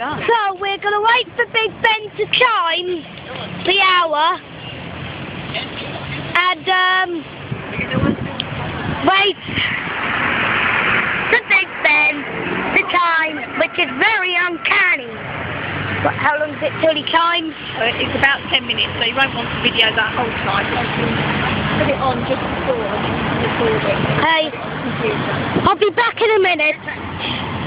So we're going to wait for Big Ben to chime the hour and wait for Big Ben to chime, which is very uncanny. But how long is it till he chimes? It's about 10 minutes, so you won't want to video that whole time. Put it on just before recording. Hey, I'll be back in a minute.